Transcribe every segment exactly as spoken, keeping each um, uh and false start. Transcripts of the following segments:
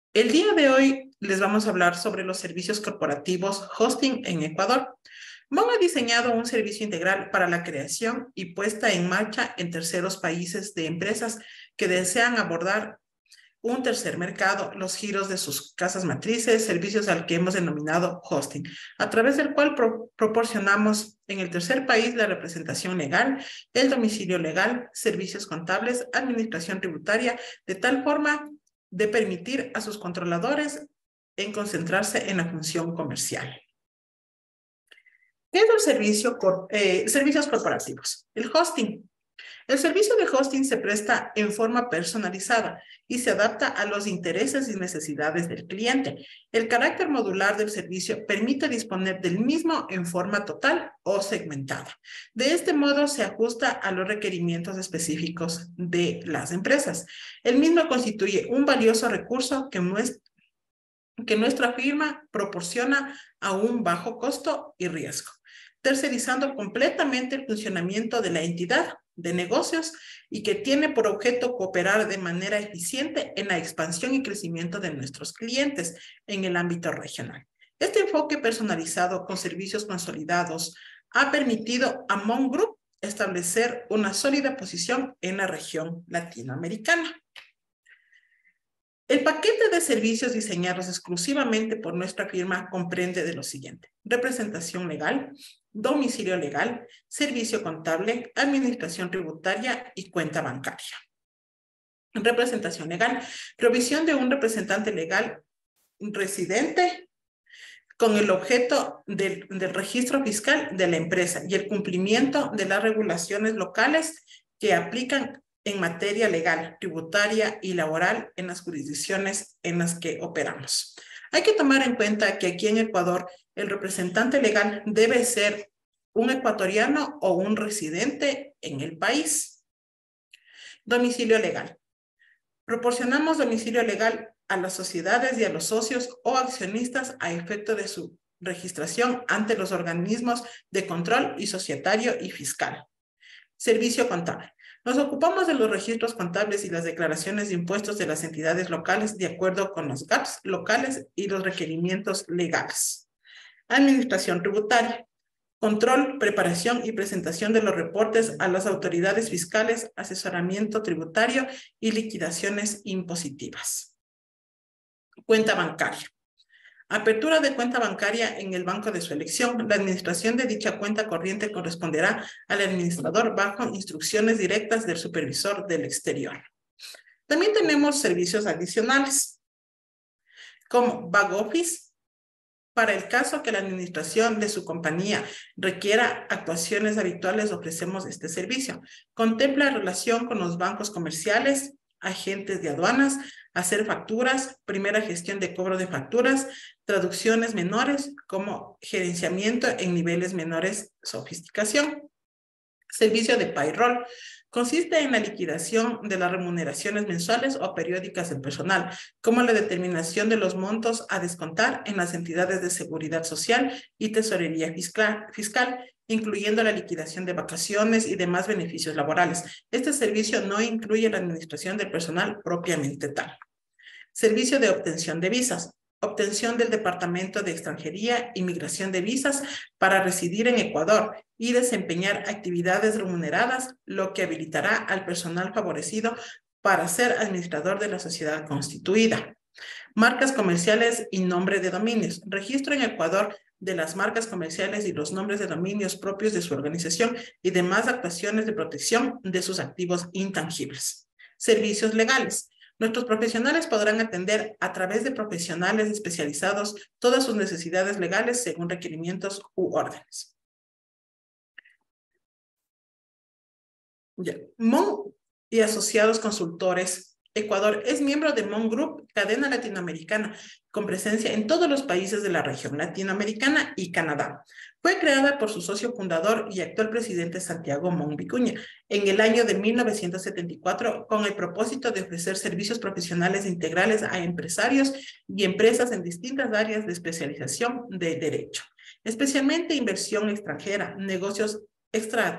El día de hoy les vamos a hablar sobre los servicios corporativos hosting en Ecuador. Mon ha diseñado un servicio integral para la creación y puesta en marcha en terceros países de empresas que desean abordar un tercer mercado, los giros de sus casas matrices, servicios al que hemos denominado hosting, a través del cual pro proporcionamos en el tercer país la representación legal, el domicilio legal, servicios contables, administración tributaria, de tal forma de permitir a sus controladores en concentrarse en la función comercial. ¿Qué es el servicio, eh, servicios corporativos? El hosting. El servicio de hosting se presta en forma personalizada y se adapta a los intereses y necesidades del cliente. El carácter modular del servicio permite disponer del mismo en forma total o segmentada. De este modo se ajusta a los requerimientos específicos de las empresas. El mismo constituye un valioso recurso que, muestra, que nuestra firma proporciona a un bajo costo y riesgo, tercerizando completamente el funcionamiento de la entidad de negocios y que tiene por objeto cooperar de manera eficiente en la expansión y crecimiento de nuestros clientes en el ámbito regional. Este enfoque personalizado con servicios consolidados ha permitido a Mon Group establecer una sólida posición en la región latinoamericana. El paquete de servicios diseñados exclusivamente por nuestra firma comprende de lo siguiente: representación legal, domicilio legal, servicio contable, administración tributaria y cuenta bancaria. Representación legal, provisión de un representante legal residente con el objeto del, del registro fiscal de la empresa y el cumplimiento de las regulaciones locales que aplican en materia legal, tributaria y laboral en las jurisdicciones en las que operamos. Hay que tomar en cuenta que aquí en Ecuador el representante legal debe ser un ecuatoriano o un residente en el país. Domicilio legal. Proporcionamos domicilio legal a las sociedades y a los socios o accionistas a efecto de su registración ante los organismos de control y societario y fiscal. Servicio contable. Nos ocupamos de los registros contables y las declaraciones de impuestos de las entidades locales de acuerdo con los gaps locales y los requerimientos legales. Administración tributaria. Control, preparación y presentación de los reportes a las autoridades fiscales, asesoramiento tributario y liquidaciones impositivas. Cuenta bancaria. Apertura de cuenta bancaria en el banco de su elección. La administración de dicha cuenta corriente corresponderá al administrador bajo instrucciones directas del supervisor del exterior. También tenemos servicios adicionales, como back office. Para el caso que la administración de su compañía requiera actuaciones habituales, ofrecemos este servicio. Contempla relación con los bancos comerciales, agentes de aduanas, hacer facturas, primera gestión de cobro de facturas, traducciones menores como gerenciamiento en niveles menores, sofisticación. Servicio de payroll. Consiste en la liquidación de las remuneraciones mensuales o periódicas del personal, como la determinación de los montos a descontar en las entidades de seguridad social y tesorería fiscal, fiscal, incluyendo la liquidación de vacaciones y demás beneficios laborales. Este servicio no incluye la administración del personal propiamente tal. Servicio de obtención de visas. Obtención del Departamento de Extranjería y Migración de visas para residir en Ecuador y desempeñar actividades remuneradas, lo que habilitará al personal favorecido para ser administrador de la sociedad constituida. Marcas comerciales y nombre de dominios. Registro en Ecuador de las marcas comerciales y los nombres de dominios propios de su organización y demás actuaciones de protección de sus activos intangibles. Servicios legales. Nuestros profesionales podrán atender a través de profesionales especializados todas sus necesidades legales según requerimientos u órdenes. Ya. Mon y asociados consultores. Ecuador es miembro de Mon Group, cadena latinoamericana, con presencia en todos los países de la región latinoamericana y Canadá. Fue creada por su socio fundador y actual presidente Santiago Mon Vicuña en el año de mil novecientos setenta y cuatro con el propósito de ofrecer servicios profesionales integrales a empresarios y empresas en distintas áreas de especialización de derecho, especialmente inversión extranjera, negocios extra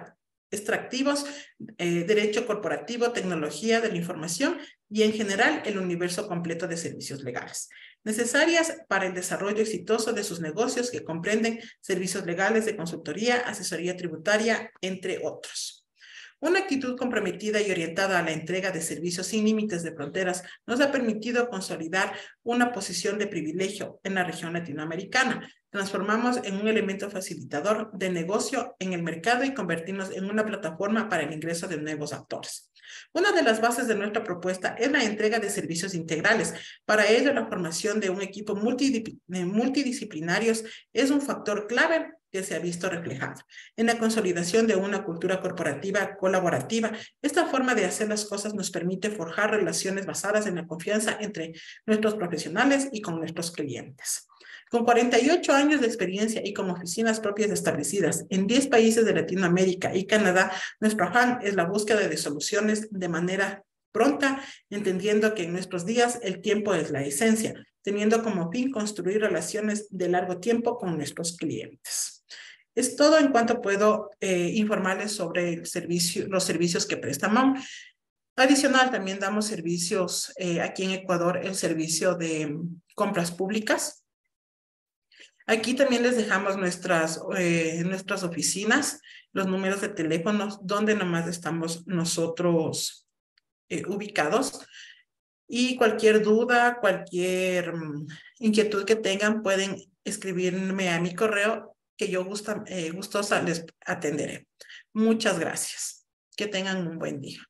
extractivos, eh, derecho corporativo, tecnología de la información y en general el universo completo de servicios legales, necesarias para el desarrollo exitoso de sus negocios que comprenden servicios legales de consultoría, asesoría tributaria, entre otros. Una actitud comprometida y orientada a la entrega de servicios sin límites de fronteras nos ha permitido consolidar una posición de privilegio en la región latinoamericana. Transformamos en un elemento facilitador de negocio en el mercado y convertirnos en una plataforma para el ingreso de nuevos actores. Una de las bases de nuestra propuesta es la entrega de servicios integrales. Para ello, la formación de un equipo multidisciplinario es un factor clave que se ha visto reflejado en la consolidación de una cultura corporativa colaborativa. Esta forma de hacer las cosas nos permite forjar relaciones basadas en la confianza entre nuestros profesionales y con nuestros clientes. Con cuarenta y ocho años de experiencia y con oficinas propias establecidas en diez países de Latinoamérica y Canadá, nuestro afán es la búsqueda de soluciones de manera pronta, entendiendo que en nuestros días el tiempo es la esencia, teniendo como fin construir relaciones de largo tiempo con nuestros clientes. Es todo en cuanto puedo eh, informarles sobre el servicio, los servicios que presta M A M. Adicional, también damos servicios eh, aquí en Ecuador, el servicio de compras públicas. Aquí también les dejamos nuestras, eh, nuestras oficinas, los números de teléfonos, donde nomás estamos nosotros eh, ubicados. Y cualquier duda, cualquier um, inquietud que tengan, pueden escribirme a mi correo, que yo gusta, eh, gustosa les atenderé. Muchas gracias. Que tengan un buen día.